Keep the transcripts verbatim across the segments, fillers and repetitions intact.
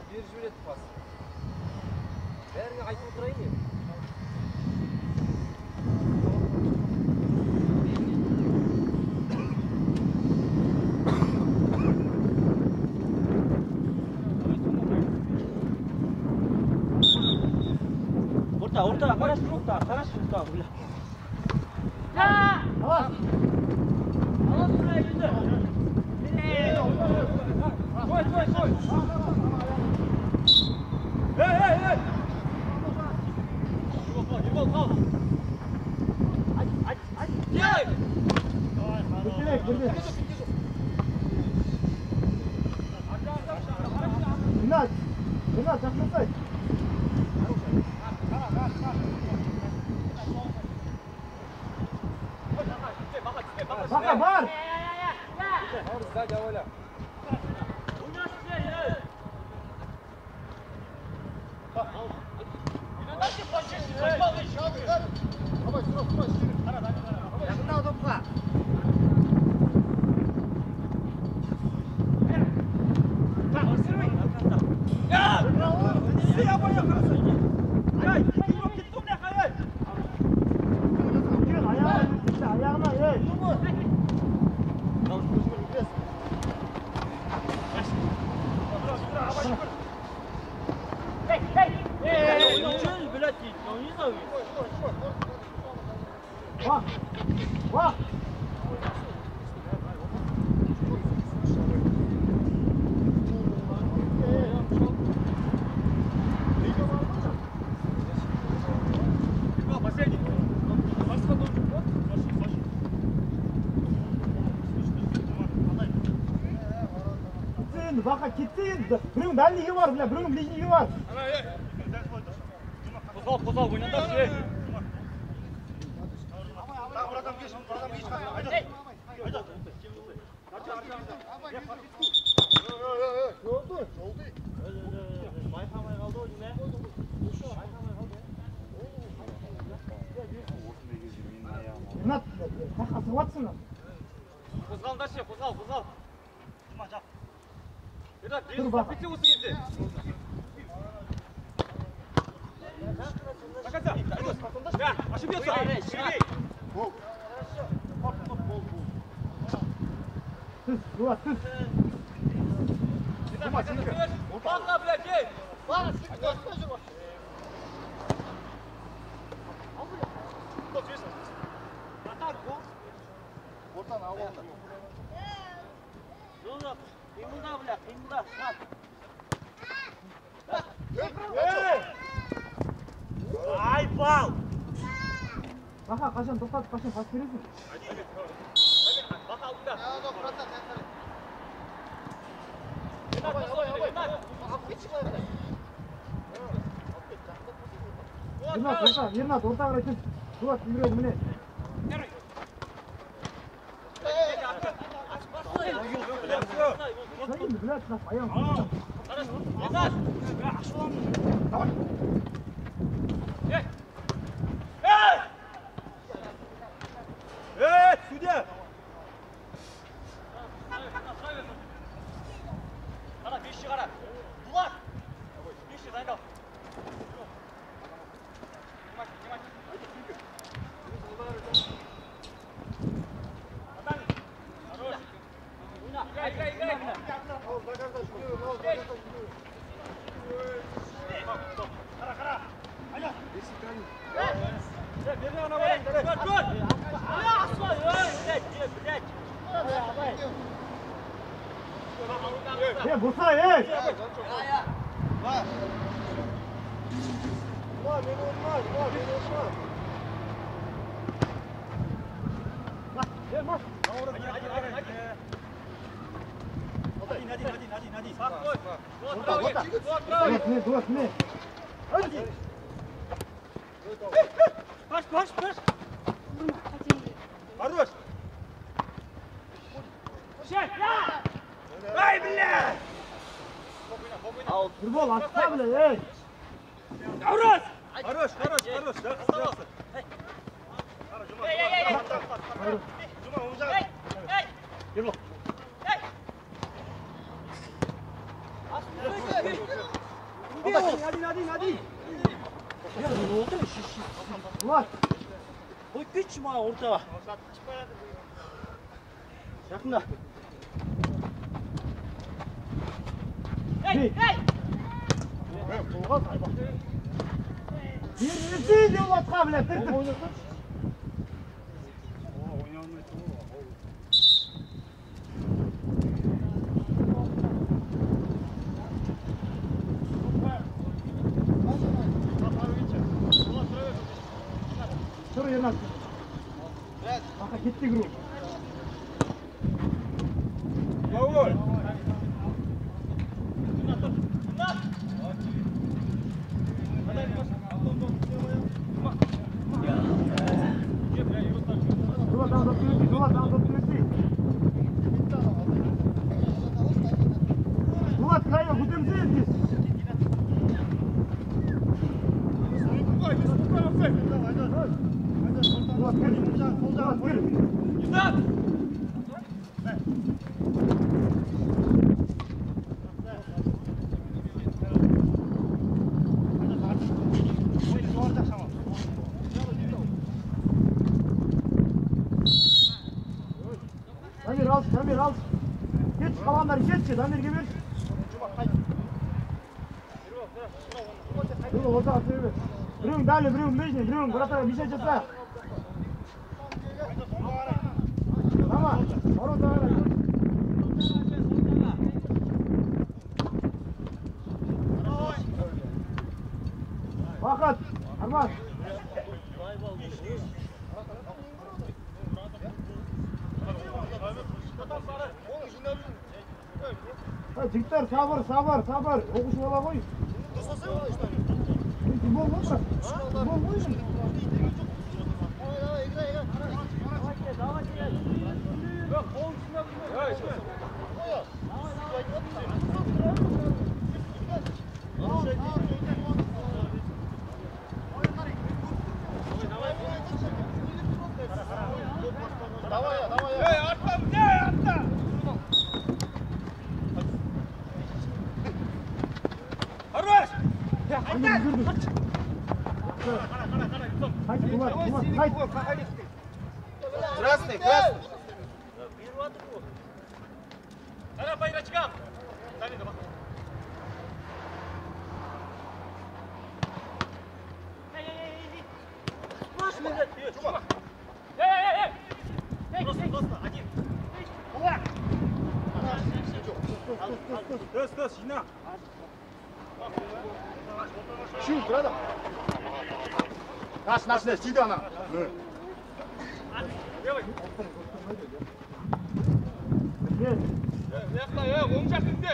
Беріп жібереді пас. Бәріңе айтып отырайын енді. Орта, орта, қараш, орта, қараш, орта, бля. Ja! Алас! Алас, бля, жүзі! Стой, стой, стой! Эй, эй, эй! Ебал, қал! Ать, ать, ать! Делай! Бекелек, бекелек! Ринат! Ринат, жақынсай! Бақа, бар! Сзади, Оля. Жақында ұдымға! Ва! Ва! Бақа кетсең, біреуің дальныйге бар, бля, біреуің ближнийге бар. Қозғал, қозғал, ойнаңдар, ше. Байқамай қалды ой, не? Ринат, қаққа сығыватсың? Қозғалдар ше, қозғал, қозғал. Ринат, беріп кетсе осы кезде. Покатя, да, ошибется. Сергей. Тыс, Булат, тыс. Бақа, блядь, ей! Бақа, сүйікті өспей жүр бақты. Ал, блядь. Кто түйесің? Атар, бұл. Ортан, ал, ал. Жол жоқ. Қимылда, бля, қимылда. Ай, бал! Бақа, қашан тоқтатып, қашан пас бересің? Бақа, алдында. Ернат, орта, Ернат, орта қарай түс. Дулат, үйреді, міне. Sayın Bülent laf ayağım. Yeter. Давай. Эй! Эй! Эй, судья! Қара, бесші қара. Дулат! Бесші дайындал. Играй, играй, играй! Қара, қара! Айда! Бері ана барайын, давай! Гол, гол! Ай, асылай, ой, блядь, блядь! Эй, босай, эй! Ва! Ва, мені olmaz, ва, meni olmaz! Ва, gel, marş! Hadi, hadi, hadi, hadi! Надин, Надин, Надин, Надин, Надин. Вот, вот, вот, вот, вот. Надин. Паш, паш, паш. Хорош. Шай. Ай, бля. Футбол, отстань, бля, эй. Хорош. Хорош, хорош, хорош. Да, остался. Эй, эй, эй. Жума, умзай. Эй, эй. Герло. Эй. Hadi hadi hadi. Ya ne oldu? Şiş şiş. Ulan. Koy geç mi orta? Yakında. Hey, hey! Bir bir diyor bak kabiliyet. Tık tık. Şuraya yerine atın. Bak gitti grup. Gol. Dua tam dokunuyor, dua tam dokunuyor. Dua kayıyor, gudem siz. Dua kır, dua kır. Yusuf! Damir al, Damir al. Geç kalanları geç ki, Damir gibi. Dur, orta atıyor. Brun, dale, Brun, Mecni, Brun, burası bir şey çıksa. Tamam, orada da var. Fakat, Arman. Çıktır, sabır, sabır, sabır. Okuş yola koy. Bol bol bırak. Bol koy. Haydi Bulat, Bulat, haydi. Красный, красный. Ара, по игрочкам! Давид, давай. Эй, эй, эй, эй! Эй, эй, эй! Эй, просто, просто, один. Сtöz, stöz, жина. Şu, burada. Наш, наш, наш, сиди она. Делай. Нет. Ясно, э, оң жақ дінде.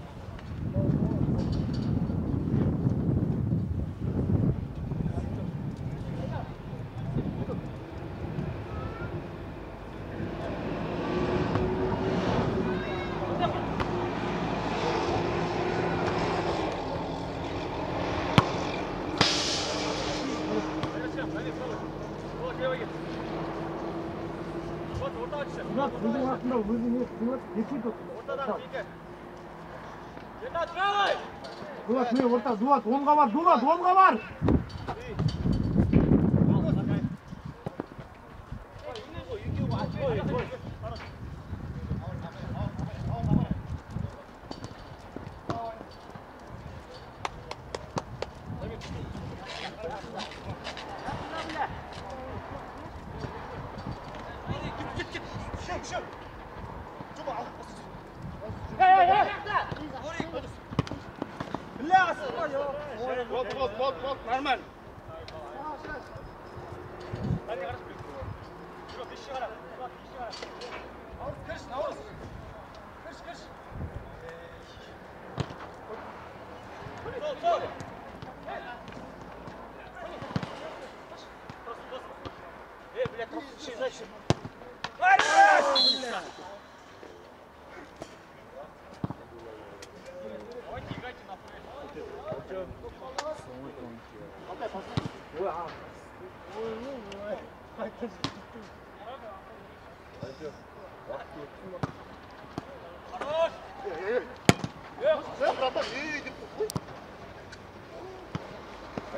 Bulat, bizim aslında bizim Bulat geçit olsun. Bulat ne orta, Bulat onga var, Bulat onga var. Вот, вот, вот, вот, нормально.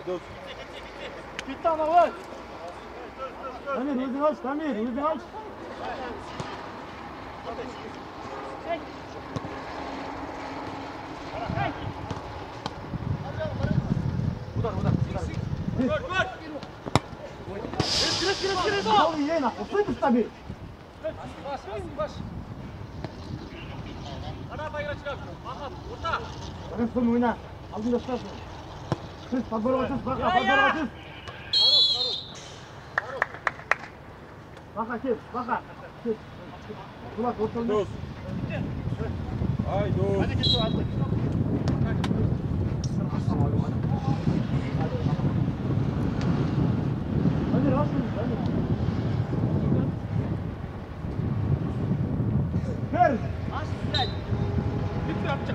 do'st. Bitti ama var. Tamir özün aç, Tamir özün aç. Uдар, uдар, uдар. Gol, gol. Kırık kırık kırık. Al yine. Osaydı Tamir. Baş, baş. Ana bayrağı çıkar. Ahmet, orta. Bakın son oyna. Aldın göster. Kız fazla atış, bak fazla atış. Bak açız, bak. Kulak ortalığında. Do'st. Ay do'st. Hadi git hadi. Hadi rahat ol, hadi. Ver. Aç, güzel. Bitti yapacak.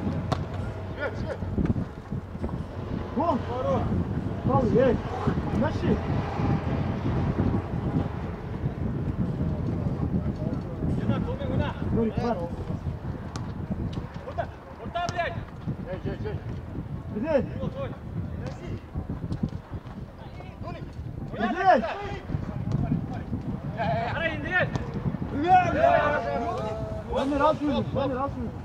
Gol. Gol, ye. Nasıl? Yunus, Tomi, Yunus. Gol var. Orta, orta блядь. Güzel. Gol, gol. Güzel. Ara indi gel. Ömer al şunu, Ömer al şunu.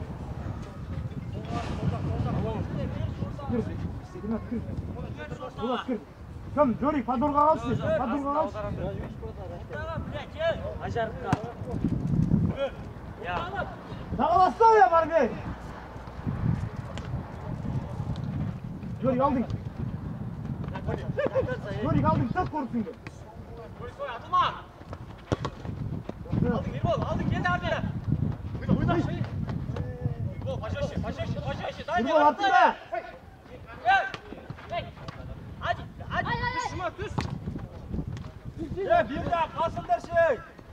Kır. İstediğine kır. Ulan kır. Come, Jory, Fadurga alsın. Fadurga alsın. Tamam, блядь, gel. Acar kal. Ya. Sağlasana ya Barbie. Jory aldın. Jory aldın, çok korktun. Koy, koy, atma. Aldın, bir gol, aldın, geldi abi. Oyna, oyna. Gol, paşa işi, paşa işi, paşa işi. Daha Bir bir gol attı be. Gel. Hey. Hadi, hadi. Düş şuna, düş. Ya bir daha kalsın der şey.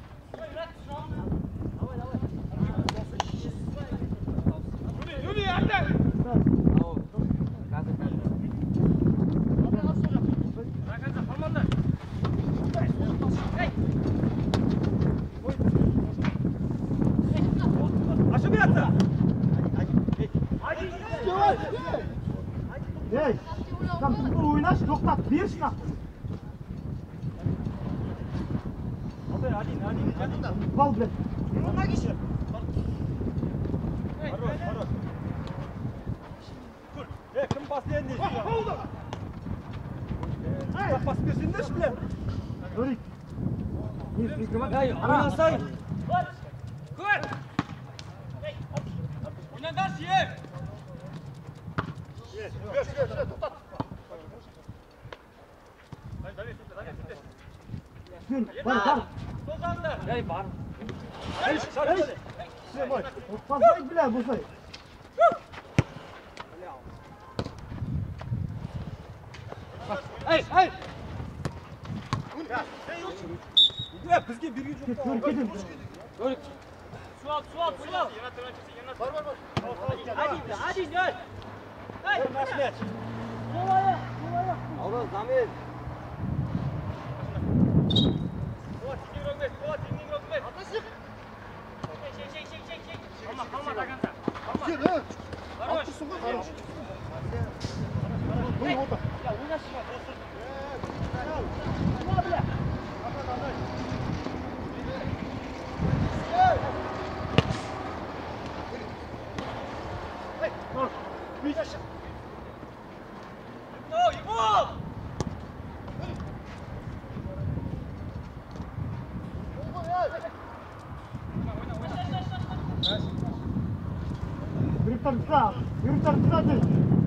Yürü, yürü yerden. Aşağı bir yattı. Hey. Come, futbol oynaş, toklat. Bir şınav. Hadi hadi hadi. Bal bile. Varoş, varoş. Dur. E kim basleyen değil. Bak bas görsünler bile. Jory. Bir, bir, bir. Hey, oynasay. Gol. Hey. Oyna karşı ye. Bir, var, var. Tozandı. Hey, var. Hey. Fazla bile bu say. Hey, hey. Ya bizge bir gücü yok. Türk edin. Jory. Su al, su al, su al. Var, var, var. Hadi, hadi gel. Hey. Nasıl? Avraz, Zamir. Kova, tinggi rogmet, kova, tinggi rogmet. Atasın. Çek, çek, çek, çek, çek. Kalma, kalma, Raganza. Kalma. Varoş. Hey. Ya, oyna şuna. No, 이거! Bir tarafta, bir tarafta değil.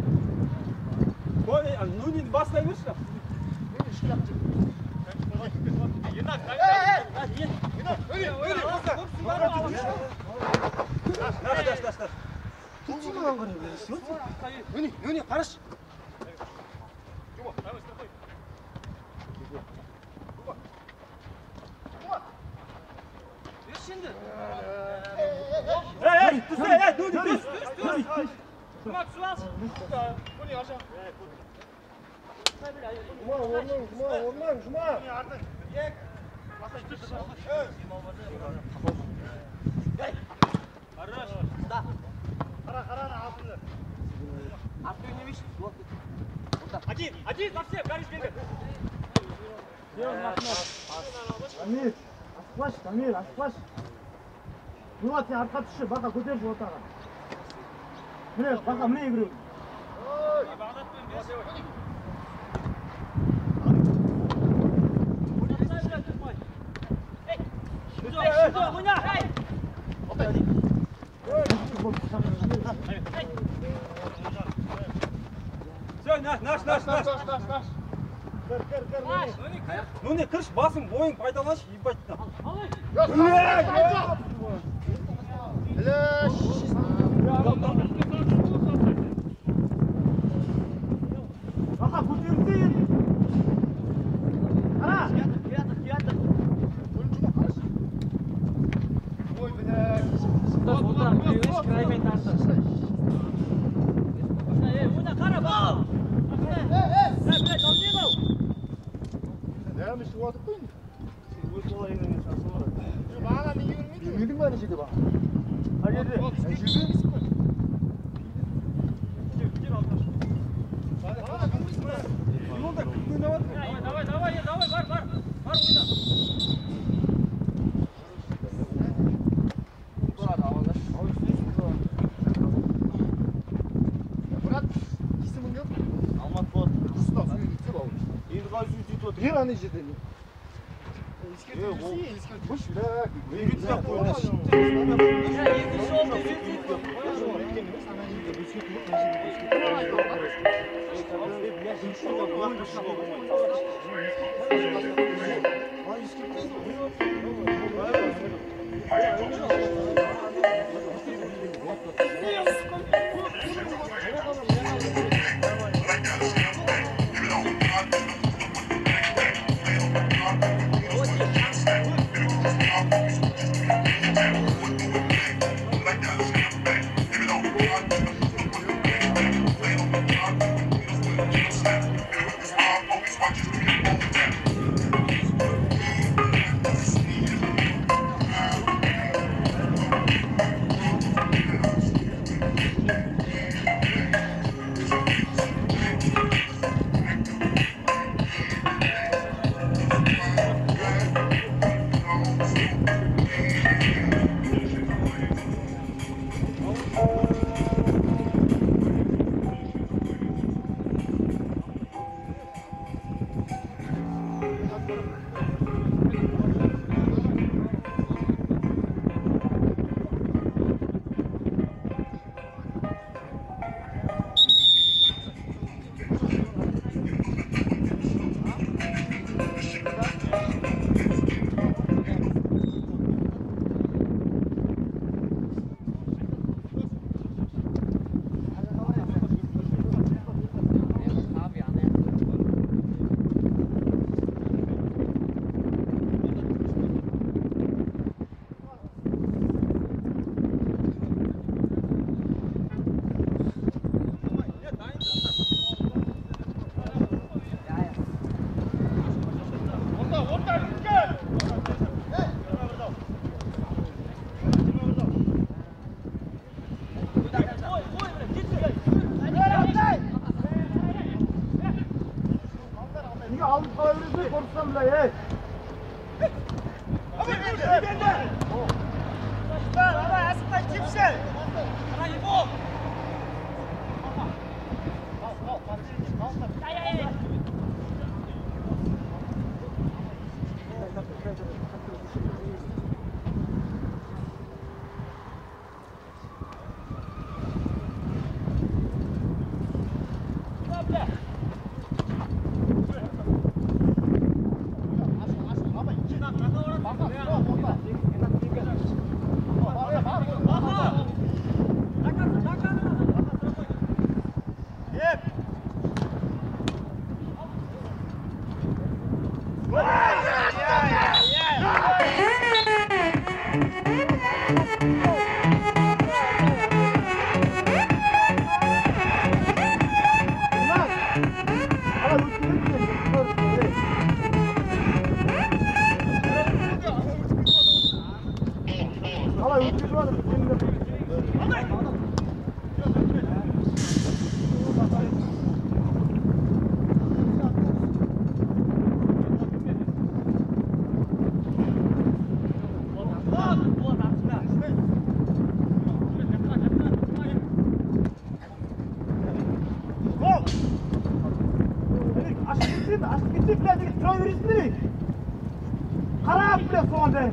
Böyle Nuni'nin baslaymışlar. Yunus, hadi ye. Öyle, öyle. Nasıl, nasıl, nasıl? Tutsun lan bunu. Nuni, Nuni, karış. Düz şimdi. Hey, hey, dur, hey, dur, dur, dur. Jory, düş. Sumak, su al. Artı önlemiş. Один, один совсем, Гарри Шпингер. Камил, асықпашы, Камил, асықпашы. Дулат, сен артқа түсші, Бақа көтерші ортаға. Міне, Бақа, міне егіру. Все, наш, наш, наш, наш. Кір, кір, кір, міне. Ну не кірш, басың, бойың пайдаланыш, ебать. Бақа, көтерілсе енді. Қара. Yürüdün mü aynı şeyde bak? Hayır. Sen yürüdün mü? Давай, давай, давай, бар, бар. Бар ойна. Алмат болады. Дұрыстап сөйлейді бауыр. Енді қалай сөйтіп отыр? Ер ана жерде. Бұш, бәк. Үйретіп қоймаш. Екінші жолды жетейді. Şimdi açıp gittik bile dedik tura verirsin. Karab bile soğan değil.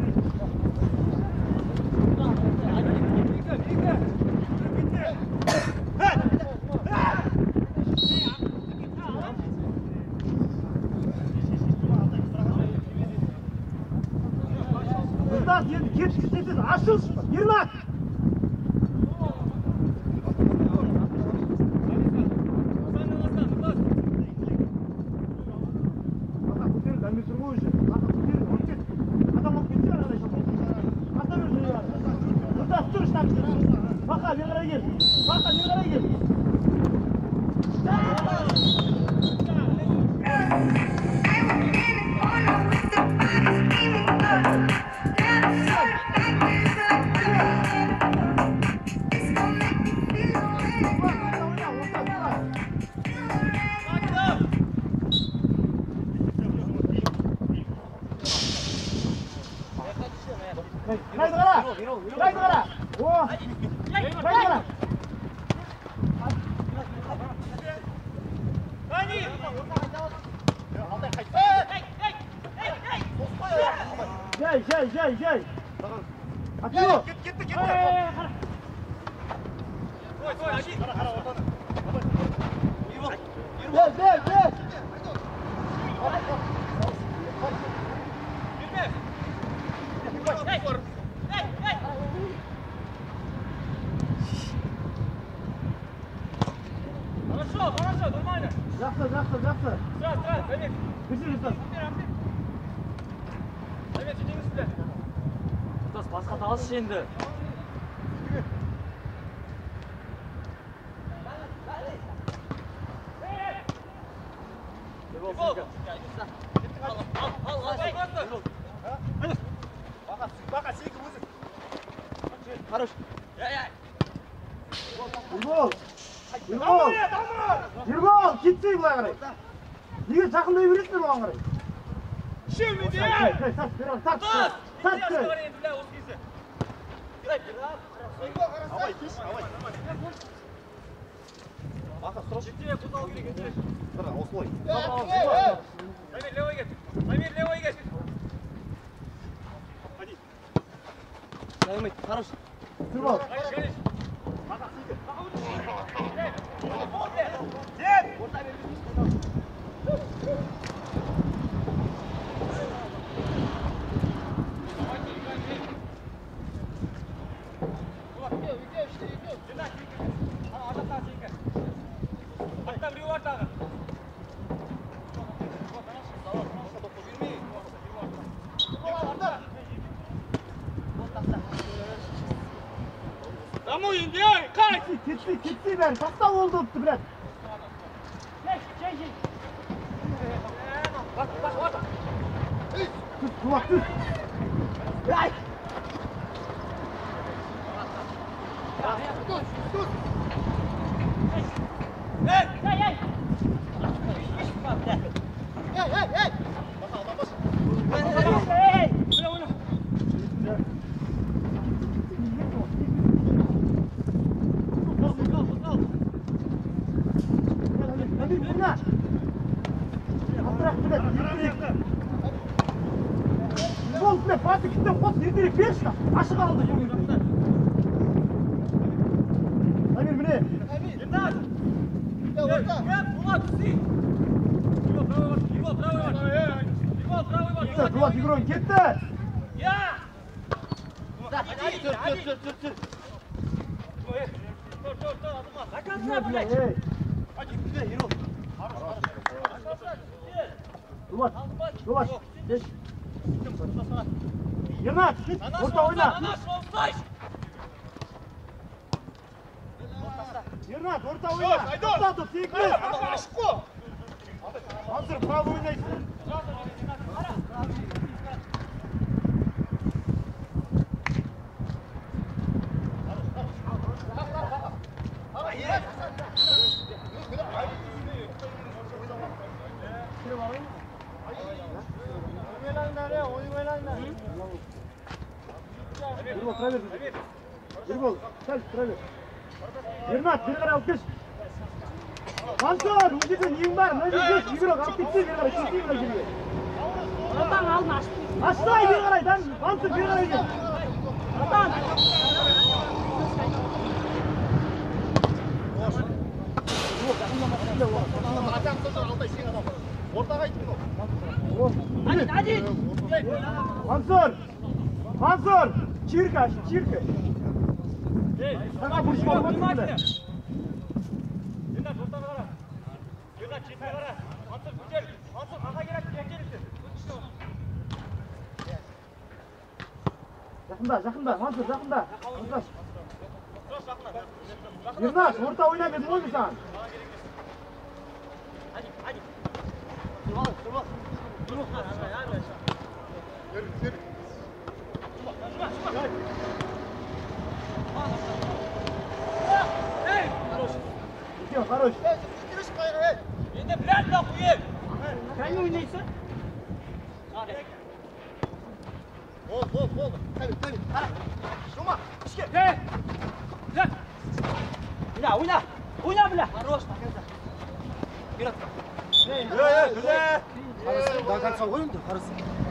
Kızlar yendi, geç gitseniz açıl, girin at. Ben bir sürü bu işi. Bakın bu değil, onu git. Adam olup gitti arkadaşım. Adam öldürüyor yani. Burada dur işte. Bakın bir gel. Bakın bir gel. Haydi kara! Haydi kara! Oo! Haydi kara! Jay, Jay, Jay, Jay! Atıyor! Git gitti gitti. Koy koy hadi. Gel, gel, gel! Girme. Hey. Hey, hey. Хорошо, хорошо, нормально. Жақсы, жақсы, жақсы! Сразу, сразу, заметь. Бізі жасап! Заметь, жетеңізді. Тұтас басқа талыс енді. Футбол. Al, al, al, al. Бақа, бақа секі өзің. Хорош! Ya, ya. Ербол! Ербол! Ербол! Кетсей бұлай қарай! Неге жақындай бересіңдер оған қарай? Şimdi Сай, сай, сай, сай, бері тарт, Тас! тарт, Иди, тарт! говори, бля, узкийся. Авай, авай. Бақа, сұраш. Жетее, куда керек, жетее. Бір, осылай. Замир, левой гет. Замир, левой гет. Дайымайды, хорош! Ербол! Гориш, гориш. Hatta bir var daha. Tamam indi ay, kaç. Кетсей, кетсей бәрі, тастау oldu ұтты, брат! Bak, bak, bak. Түс, Тулақ, түс! Ай! Hey, hey, hey. Hey, bırak onu. Emir, buna! Атырақ, брат, ертерек! Ербол, брат, басы кеттен қос, ертерек берші! Ашық алды, Емир! Emir, міне! Геннад! Нет, Булат, уси! Его правый ваш, его правый ваш! Его правый ваш! Кетті, Дулат, игройын, кетті! Я! Иди, Түр, түр, иди! түр, түр, түр. Стой, стой, стой, Азамат! До Не, конца, бля, блядь! ей! Hadi, güzel, yürü. Дулат, Дулат, geç! Ернат, орта ойна! На наш, стой! Ернат, орта ойна! Орта топ, секірес! Ашко! Hazır, bravo oynayışsın! Ербол, тұра бер. Ербол, сәл тұра бер. Ернат, бері қарай алып кеш. Мансур, бұл жерде нең бар? Мына жерде игрок алып кетсе, бері қарай кетейін мына жерге. Атаң алдын ашты. Аштай, бері қарай, Мансур, бері қарай кел. Атаң. Атаң тұр, алдай сен адам. Ортаға айттың ол. Адит, Адит. Мансур, Мансур, чирка, чирка. Саға бұрышқа olmadı mı? Yunus ortana qara. Yunus chetga qara. Mansur ko'chir. Mansur qaqa kerak, kelsin. Жақында, жақында, Мансур, жақында. Ернаш, орта ойнап едім ғой саған. Адит, Адит. Тұрмал, тұрмал. Тұрмал қара, ағай, ағай. Сер, сер. Все, хорош. Енді біраз да қойып. Қайны ойнайсың? Бол, бол, бол. Tabii, tabii. Ha. Şuma. İşke. Hey! Güzel. Oyna, oyna. Oyna bile. Хорош, наконец-то. Вперед. Ey, ey, güzel. До конца oyun da, хорошо.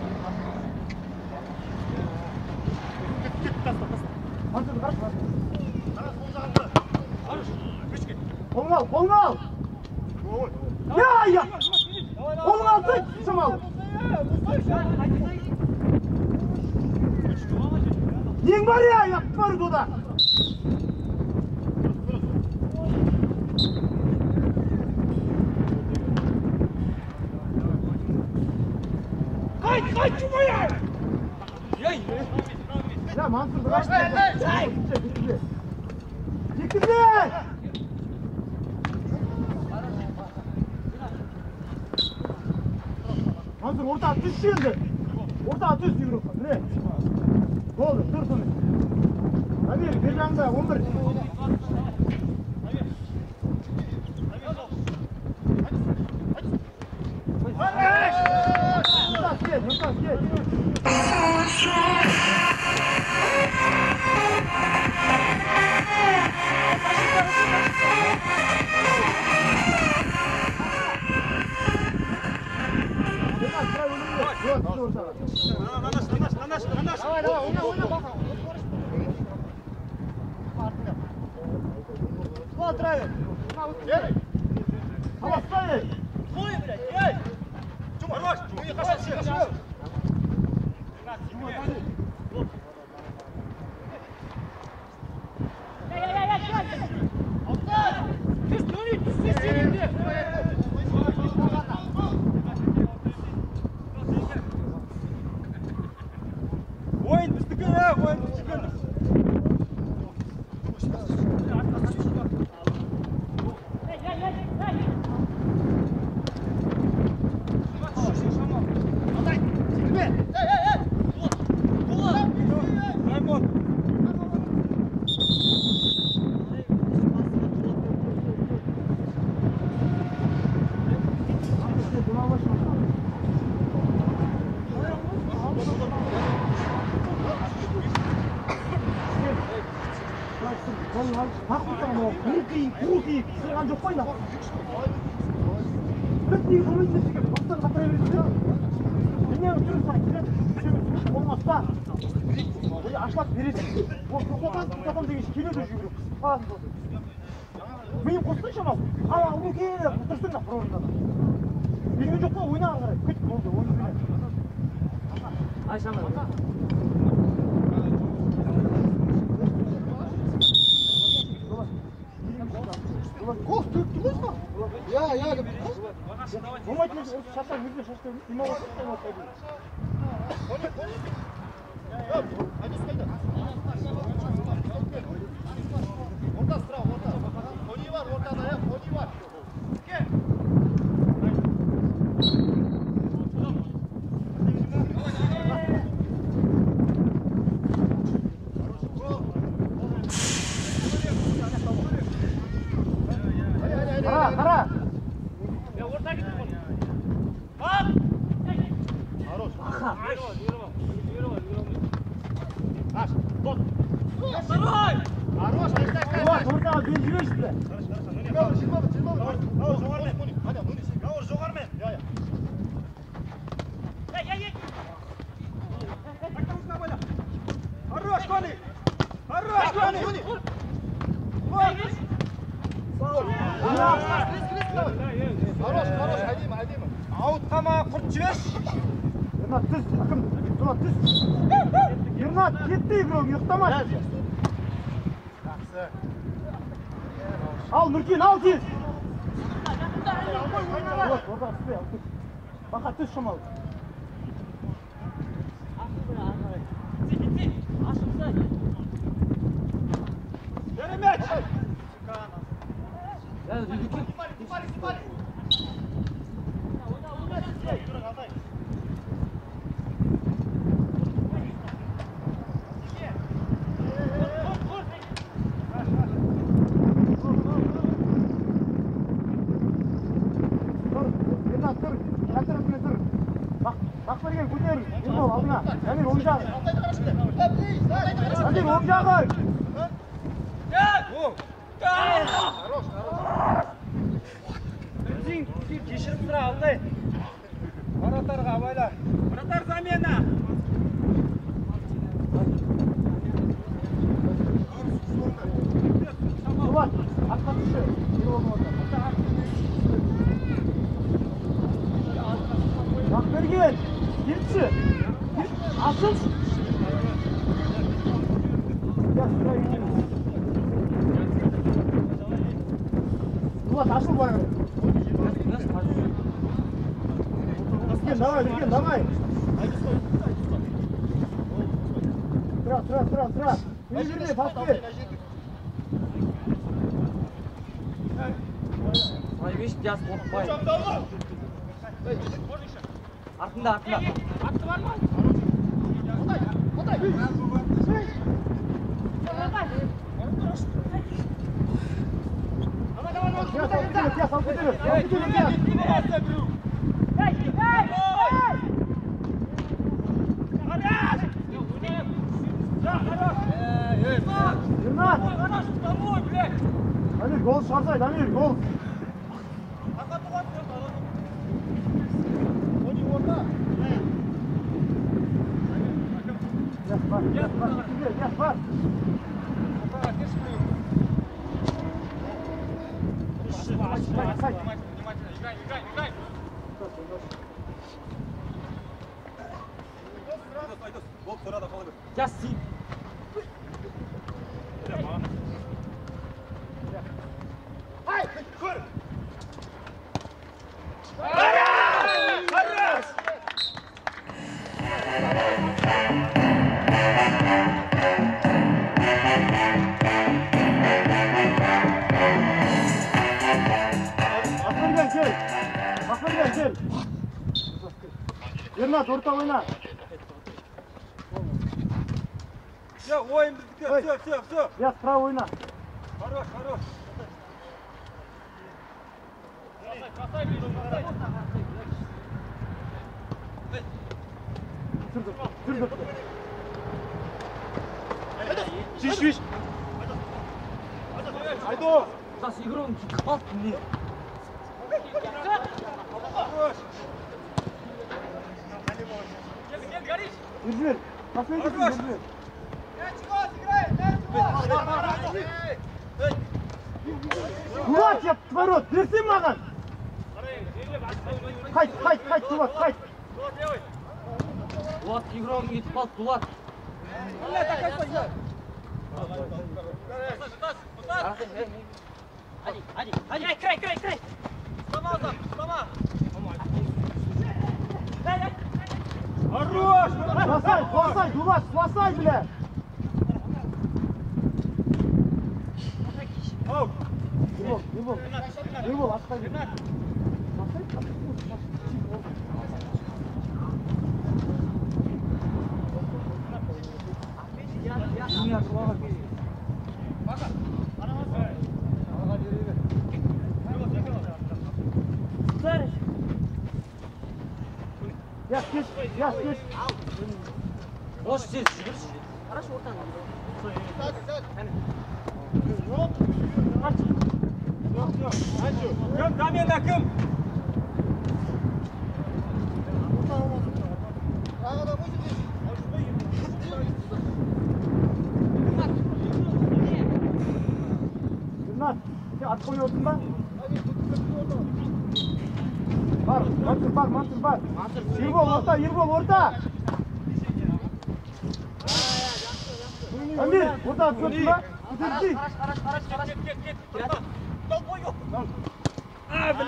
Мансур, қараш, Мансур. Қара сол жағында. Хорош. Күшке. Қолыңа ал, қолыңа ал. Я, я. Қолыңа ал, тұй, Шамал. Нең бар я, яқып бар дода. Қайт, қайт, Чумая! Ей! Ya Mansur, bırak. Dikizle. Dikizle. Mansur, orta at düş şimdi. Orta at düş yürü. Ne? Oldu, dur dur. Hadi, bir yanda, on bir. Mümtaz gel, Mümtaz gel. Давай, давай, oyna, oyna bak. Куда травит? Герой. Havaslayın. Қой, блядь, ей! Чума, хорош. Ты хорошо, хорошо. Ей, ей, ей, ей! Алтay! Сіз дөней түссіз сенімде! Ойын біздікі, ойын біздікі. Ей, ей, ей, ей! Алтай, секірме. Ей, ей, ей. Раймон. Bak bakalım o. Kurki, kurki. Sırgan çok koyma. Kurki, kurki. Baksana kapıya verirsin. Dinle oturun sana. Şimdi olmazsa. Böyle aşmak verirsin. O kukadan kukadan demiş. Kilo da yürü. Ağzı olsun. Benim kostun şamam. Ama bu kere kutursun da programda da. Bir gün çok da oyna Ankara. Küt oldu. Oyun oyna. Ayşe Hanım. Кос төктіңіз ба? Я, я. Болмайды мен шаштан мүлде шаштан имам отырсам отайды. Коня, коня. Айдос қайда? Орта sıra, орта. Кони var ортада, ya, кони var. Ке. Қара, қара. Орта кетті ғой. Бақ! Хорош. Аха. Аш, тот. Второй! Хорош, айдай, Вот, ортаға бел жіберші бі. Хорошо, хорошо. Ну не, жиырма бір, жиырма бір. Gavur жоғармен. Gavur жоғармен. Ya ya. Ей, ей, ей. Хорош, Кони. Хорош, Кони. Хорош, хорош, әдемі, әдемі. Ауытқама, құрт жіберші. Ернат, түз, әкім, Дулат, түз. Ернат, кетті игрок, ұйықтама. Жақсы. Ал, Нұркен, ал тез. Дулат, орда түспей, ал түз. Бақа түз шамал. Бері мәч. Ернат, тұр. Шәкіріммен тұр. Бақ берген, көтер. Ернат, алдыңа. Жәмир, оң жағы. Жәмир, оң жағы. Хорош, хорош. Кешіріп тұра алдай. Вратарға абайла. Вратар замена. Дулат, артқа түсші. Не болмады. Бақ берген. Келші. Асылшы. Дулат, ашыл бар. Virgen, давай, Virgen, давай. Тұра, тұра, тұра, тұра. Virgen, пас бер. Айбеш, жас қорықпай. Артында, артында. Атты бар ма? Сейчас, ал көтеріп, сейчас, ал көтеріп. Ал көтеріп, сейчас. Ернат! Дамир, гол шығарсай, Дамир, гол! Яс, бар, яс, бар, яс, бар! Жас, сиіп. Ернат, орта ойна. Все, ойын біздікі, все, все, все. Я справа ойна. Хорош, хорош. Түрді, түрді. Шиш, шиш. Айдос. Жас, игрон қалып не? Хорош. Иржер, посмотрите, Иржер. Дулат, я ворот, берсен маған. Қайт, қайт, қайт, Дулат, қайт. Дулат, игрон кетіп қалды, Дулат. Ади, ади, ади, край, край, край. Стома, стома. Хорош. Спасай, спасай, Дулат, спасай, бля. Ау. Не бол, не бол. Не бол, атқа бер. Яс, кеш, яс, кеш. Ош, сез жүгірші. Хорошо, ортаңа. Yok, yok. Кім замена кім? Ринат, сен ат қойып отырсың ба? Бар, Мансұр бар, Мансұр бар. Ербол орта, Ербол орта. Амир, орта түсірдің ба? Көтерді. Қараш, қараш, қараш. Кет, кет, кет. Дал бойы. А, білмей.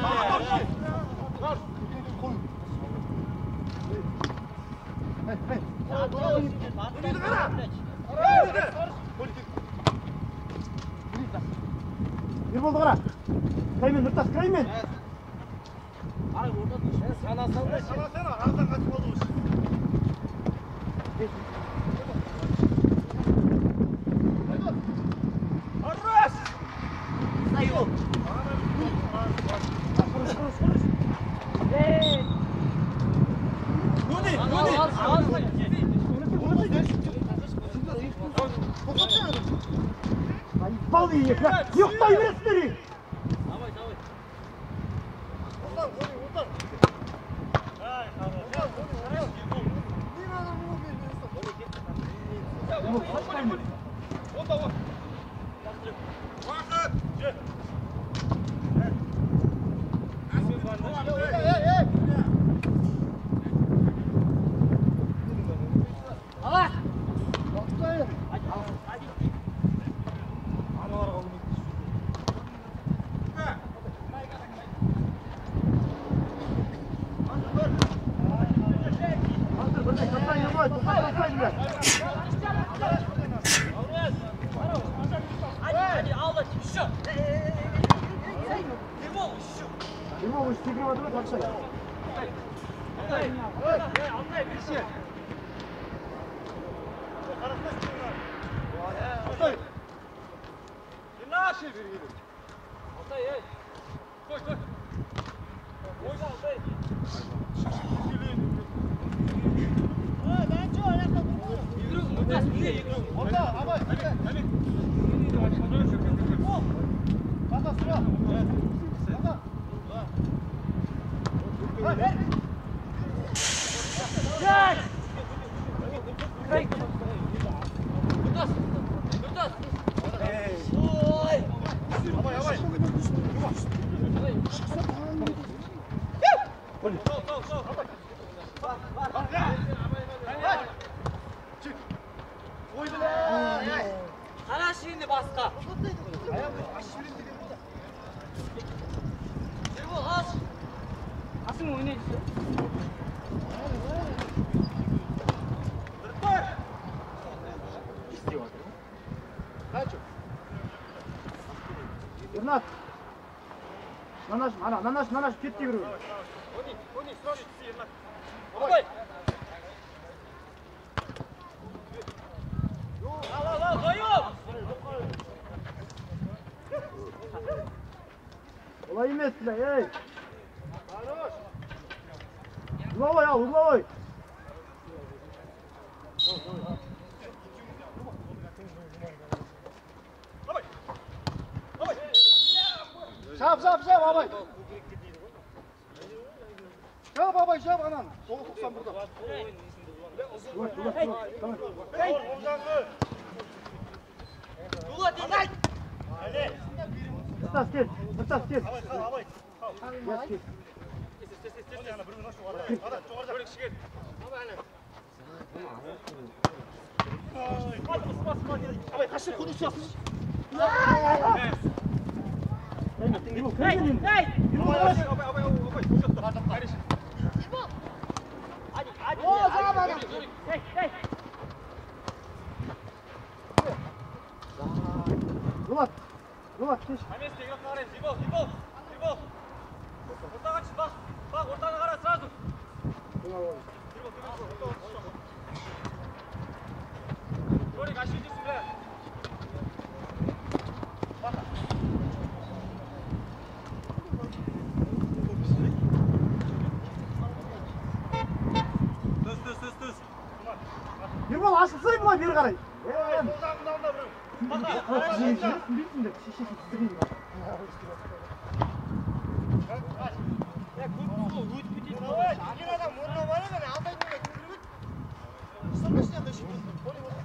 Ерболды қара. Қаймен, Нұртас, қаймен. Санасана, санасана, арадан қашып қалды осы. Аррас! Сайыл. Нуди, нуди. Айыппал дейін, не ұқтай бересіңдер. Давай, давай. Ербол өші секіріп жатыр ма, тартысай. Қараш енді басқа. Ербол, ас. Асың ойнайды. Ернат. Нанаш, ана, нанаш, нанаш, кетті көру. Они, они, сразу си, Ернат. Давай. Ал, ал, ал, қойып! Олай емес, ей. Угловой, ал, угловой. Шап, шап, шап, абай. Шап, абай, шап, анан. Соғы тоқсан burada. Дулат, дулат, дулат. Ей! Дулат, ей! Нұртас, кел, Нұртас, кел. Абай, қал, абай. Яс, кел. Абай, қашып құны ұшасың. Ербол, кім келдің? Абай, абай, абай, абай, ұшатты. Қариш. О, жаңа адам. Ей, ей. Дулат, Дулат, кеш. Аместе, игрокқа қарай, Зибол, Зибол, Зибол. Ортаға түс, бақ, бақ, ортаға қара, сразу. Зибол, Зибол, ортаға. Жорик, ашып дейсің, бля. Түс, түс, түс, түс. Ербол, ашылсай бұлай бері қарай. Ем. Қолдағында, алда, біреу. Түсінбейсіңдер, шешесін түсінбейді. Поле вот